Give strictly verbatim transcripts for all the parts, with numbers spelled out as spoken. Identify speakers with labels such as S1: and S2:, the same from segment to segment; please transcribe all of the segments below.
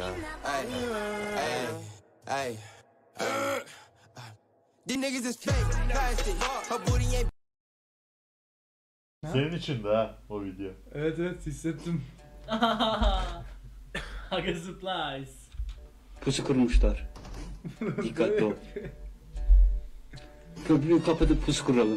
S1: Hey, hey, hey. These niggas is fake, plastic. Her booty ain't.
S2: Senin için de ha o video.
S3: Evet evet hissettim.
S4: Aga supplies.
S5: Pusu kurmuşlar. Dikkatli ol. Köprüyü kapatıp pusu kuralım.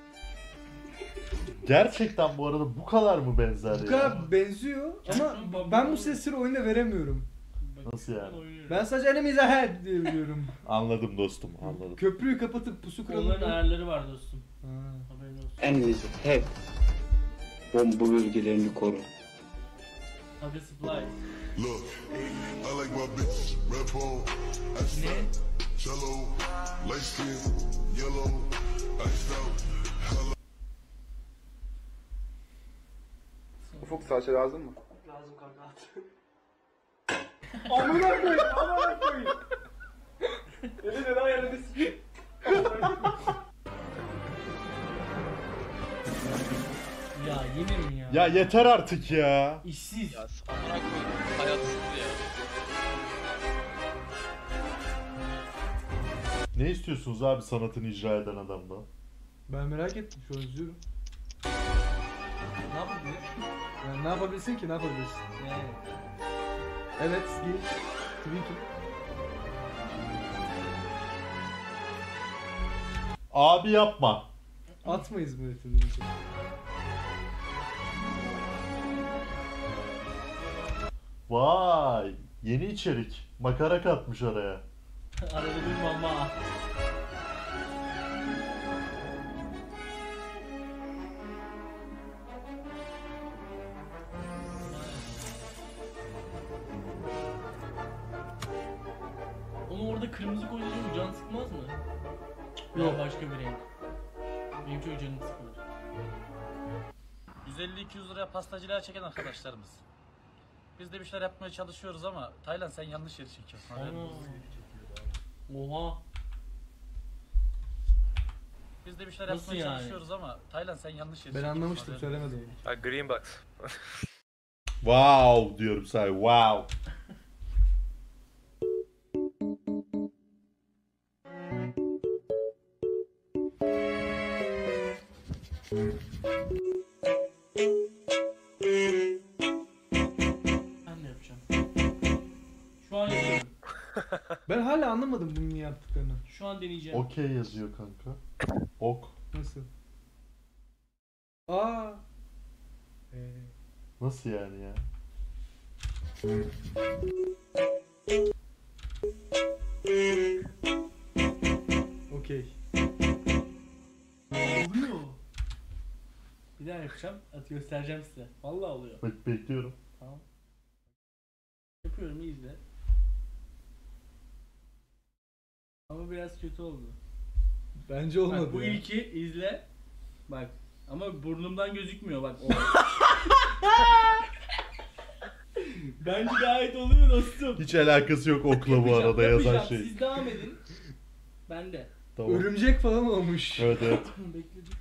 S2: Gerçekten bu arada bu kadar mı benzer
S3: Bu
S2: ya?
S3: kadar benziyor ama ben bu sesleri oyunda veremiyorum.
S2: Nasıl yani?
S3: Ben sadece enemies ahead diye biliyorum.
S2: Anladım dostum, anladım.
S3: Köprüyü kapatıp pusu kuralım.
S4: Onların ayarları var dostum.
S3: Ha.
S4: Haberin olsun.
S5: Enemies hep bomba bölgelerini koru.
S4: Aga supplies.
S6: Look, I like my bitch, red bone, iced out, cello, light skin, yellow, iced out, hello.
S7: Ufuk salça lazım mı?
S4: Lazım kanka at.
S3: Amına koyayım, amına koyayım. Eli neden yerine sikeyim?
S4: Ya yine mi ya?
S2: Ya yeter artık ya.
S4: İşsiz.
S8: Ya amına koyayım. Hayat sıkıntı ya.
S2: Ne istiyorsunuz abi sanatını icra eden adamdan?
S3: Ben merak ettim şu an izliyorum.
S4: Ne yapabilir?
S3: Yani ne yapabilsin ki ne yapabilirsin?
S4: Yani.
S3: Evet skill. Tabii ki.
S2: Abi yapma.
S3: Atmayız bu yetenimizi.
S2: Vay. Yeni içerik. Makara katmış oraya.
S4: Arada bir mama. Onu orada kırmızı koyunca can sıkmaz mı?
S3: Yok.
S4: Ya başka bir renk. Benim çok canım sıkılır.
S8: yüz elli iki yüz liraya pastacılığa çeken arkadaşlarımız. Biz de bir şeyler yapmaya çalışıyoruz ama Taylan sen yanlış yeri çekiyorsun. haberin olsun.
S4: Oha.
S8: Biz de bir şeyler
S4: Nasıl
S8: yapmaya
S4: yani?
S8: çalışıyoruz ama Taylan sen yanlış yeri
S3: Ben
S8: çekiyorsun.
S3: anlamıştım
S8: haberin olsun.
S3: söylemedim.
S9: Ha, Green Box.
S2: Wow diyorum sana. Wow.
S4: Ben de yapacağım. Şu an yapıyorum.
S3: Ben hala anlamadım bunu niye yaptıklarını.
S4: Şu an deneyeceğim.
S2: Okey yazıyor kanka. Ok.
S3: Nasıl? Aa. Ee,
S2: Nasıl yani ya?
S3: okey.
S4: Oluyor. Bir daha yapacağım. At göstereceğim size. Vallahi oluyor.
S2: Bek bekliyorum.
S4: Tamam. Yapıyorum iyi izle. Ama biraz kötü oldu.
S3: Bence olmadı
S4: Bak bu
S3: ya.
S4: ilki izle. Bak ama burnumdan gözükmüyor bak. O. Bence gayet oluyor dostum.
S2: Hiç alakası yok okla bu
S4: Yapacağım,
S2: arada yazan
S4: yapacağım.
S2: şey.
S4: Siz devam edin. Ben de.
S2: Tamam.
S3: Örümcek falan olmuş.
S2: Evet evet.
S4: Bekledim.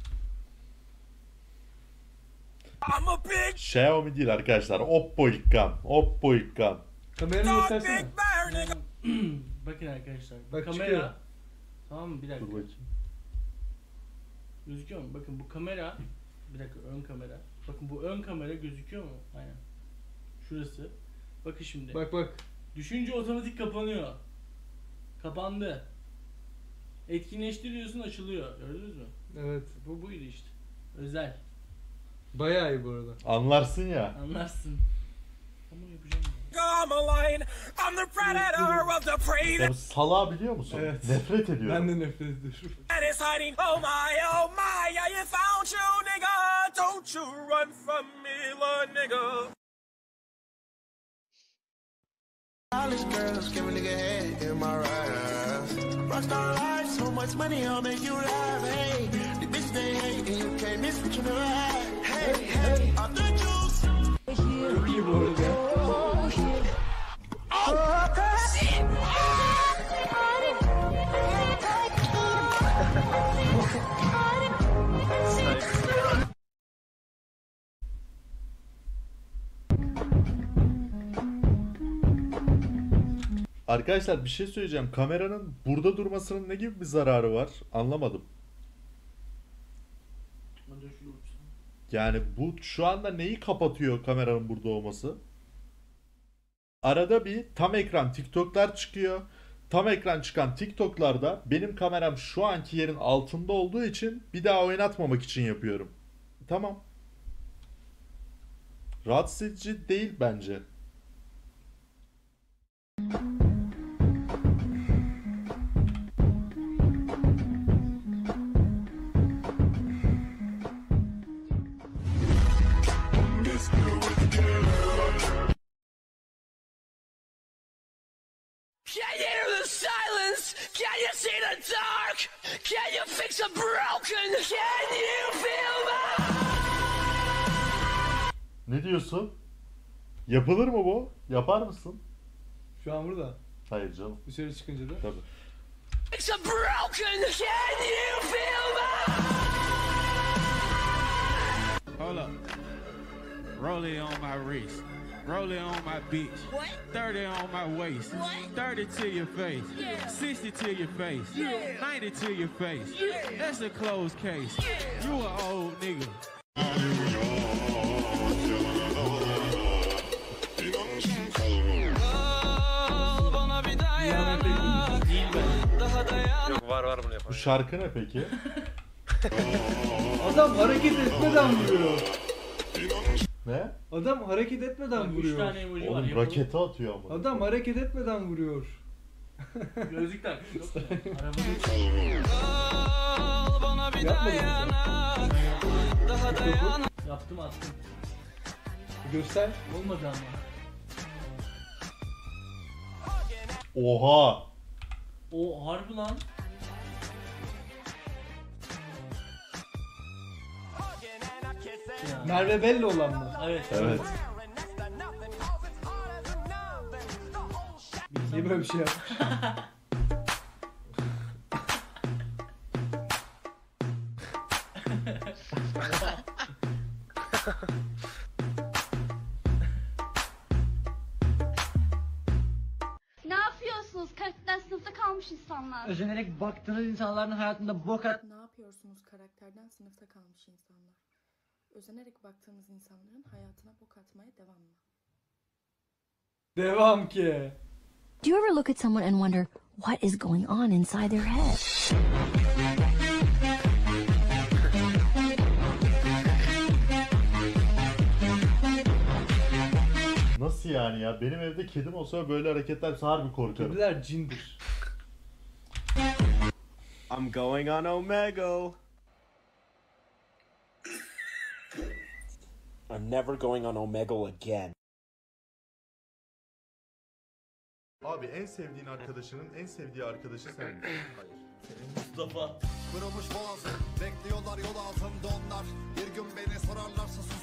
S2: Xiaomi değil arkadaşlar. Oppo ikkan. Oppo ikkan.
S3: Kameranı göstersene.
S4: Bakın arkadaşlar. Bu
S3: Bak,
S4: kamera.
S3: çıkıyor.
S4: Tamam mı? Bir
S2: Dur
S4: dakika.
S2: bakayım.
S4: Gözüküyor mu? Bakın bu kamera. Bir dakika ön kamera. Bakın bu ön kamera gözüküyor mu? Aynen. Şurası. Bakın şimdi.
S3: Bak bak.
S4: Düşünce otomatik kapanıyor. Kapandı. Etkinleştiriyorsun açılıyor. Gördünüz mü?
S3: Evet.
S4: Bu buydu işte. Özel.
S3: Bayağı iyi bu arada.
S2: Anlarsın ya.
S4: Anlarsın. Ama yapacağım.
S2: Ya bu salağı biliyor musun?
S3: Evet.
S2: Nefret ediyorum.
S3: Ben de nefret ediyorum.
S1: College girls give a nigga head in my ride. Rockstar life, so much money, I'll make you laugh. Hey, the bitch they hate, and you can't miss what you never had. Hey, hey, off the juice.
S3: Çok iyi bu arada.
S2: Arkadaşlar bir şey söyleyeceğim. Kameranın burada durmasının ne gibi bir zararı var? Anlamadım.
S4: Ben de şunu uçsam.
S2: Yani bu şu anda neyi kapatıyor kameranın burada olması? Arada bir tam ekran TikTok'lar çıkıyor. Tam ekran çıkan TikTok'larda benim kameram şu anki yerin altında olduğu için bir daha oynatmamak için yapıyorum. Tamam. Rahatsız edici değil bence.
S1: Can you hear the silence? Can you see the dark? Can you fix a broken? Can you feel my...
S2: Ne diyorsun? Yapılır mı bu? Yapar mısın?
S3: Şu an burada.
S2: Hayır canım.
S3: Dışarı çıkınca da.
S2: Tabii.
S1: Fix a broken. Can you feel my...
S9: Hold up. Rollie on my wrist. Rollie on my bitch.
S1: What?
S9: thirty on my waist.
S1: What?
S9: thirty to your face.
S1: Yeah.
S9: sixty to your face.
S1: Yeah.
S9: ninety to your face.
S1: Yeah.
S9: That's a closed case.
S1: Yeah.
S9: You an old nigga.
S8: Yok var var bunu
S2: Bu
S8: yapan.
S2: şarkı ne peki?
S3: Adam hareket etmeden vuruyor.
S2: Ne?
S3: Adam hareket etmeden
S4: Bak üç
S3: vuruyor.
S4: tane emoji var.
S2: Oğlum
S4: Yapalım.
S2: raketi atıyor ama.
S3: Adam hareket etmeden vuruyor.
S4: Gözlük tak. Yok ya. Arabada
S3: Yapmadın mı
S4: yaptım attım.
S3: sen? Göster.
S4: Olmadı ama.
S2: Oha!
S4: O harbi lan. Ya.
S3: Merve Belli olan mı?
S4: Evet.
S2: Evet.
S3: Niye böyle bir şey yap?
S10: Ne yapıyorsunuz? Karakter sınıfta kalmış insanlar.
S11: Özenerek baktığınız insanların hayatında bok at...
S12: Ne yapıyorsunuz karakterden sınıfta kalmış insanlar? Özenerek baktığınız insanların hayatına bok atmaya devam mı?
S3: Devam ki.
S13: Do you ever look at someone and wonder what is going on inside their head?
S2: Nasıl yani ya? Benim evde kedim olsa böyle hareketler harbi korkarım.
S3: Kediler cindir.
S14: I'm going on Omegle. I'm never going on Omegle again.
S2: Abi en sevdiğin arkadaşının en sevdiği arkadaşı sen. Hayır.
S4: Mustafa.
S15: Kırılmış boğazım, bekliyorlar yol altında onlar. Bir gün beni sorarlarsa sus.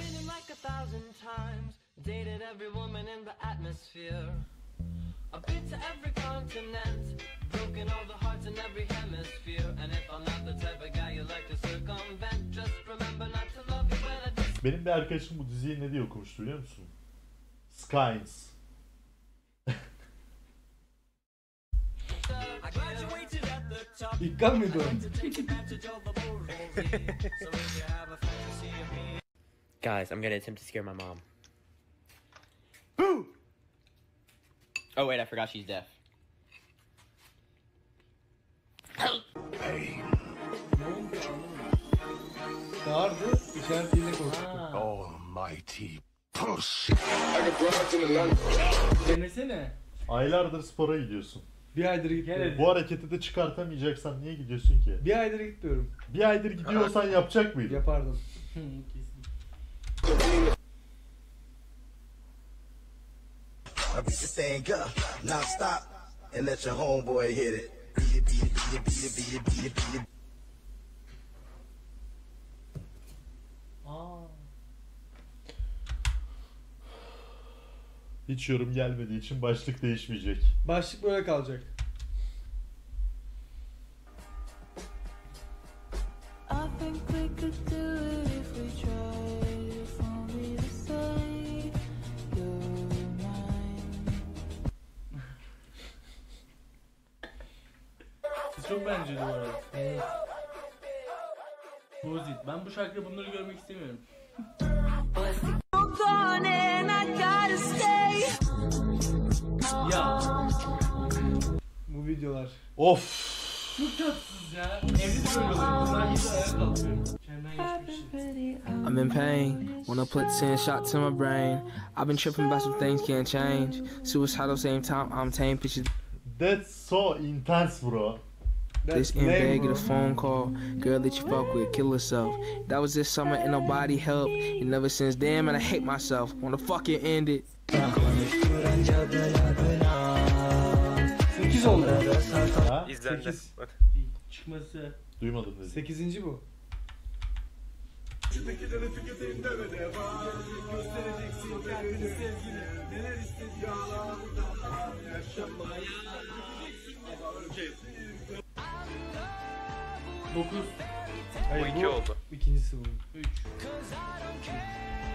S16: Dated every woman in the atmosphere. I've been to every continent, broken all the hearts in every hemisphere. And if I'm not the type of guy you like to circumvent, just remember not to love you when I just...
S2: Benim bir arkadaşım bu diziyi ne diye okumuştu biliyor musun? Skynes.
S3: İlkan mıydı o?
S17: Guys, I'm gonna attempt to scare my mom. Boo! Oh wait, I forgot she's deaf.
S3: Çağırdı, işaretiyle korktu.
S6: Almighty push.
S4: Denesene.
S2: Aylardır spora gidiyorsun.
S3: Bir aydır gitmiyorum.
S2: Bu hareketi de çıkartamayacaksan niye gidiyorsun ki?
S3: Bir aydır gitmiyorum.
S2: Bir aydır gidiyorsan yapacak mıydın?
S3: Yapardım.
S15: I beat the thing up, now stop, and let your homeboy hit it. Beat it, beat it, beat it, beat it, beat it, beat it, beat it.
S4: Aa.
S2: Hiç yorum gelmediği için başlık değişmeyecek.
S3: Başlık böyle kalacak.
S18: I think we could do it if we tried. If only to say you're mine.
S4: çok benziyordu bu arada. Evet. Bozit. Ben bu şarkıda bunları görmek istemiyorum. Ya.
S3: Bu videolar.
S2: Of.
S4: Çok tatsız ya. Evde de böyle oluyor. Bunlar hiç ayağa kalkmıyor. Kendimden geçmiş için.
S19: I'm in pain when I put ten shots to my brain. I've been tripping about some things can't change. Suicidal same time I'm tame pictures.
S2: That's so intense bro.
S19: This in bed, get a phone call. Girl that you fuck with, kill herself. That was this summer and nobody helped. And ever since then, man, I hate myself. Wanna fucking end it.
S3: sekiz oldu.
S2: Ha?
S3: sekiz.
S4: Çıkması.
S2: Duymadım dedi.
S3: sekizinci bu.
S4: dokuz.
S3: Hayır,
S20: Bu iki oldu.
S3: İkincisi bu.
S4: üç.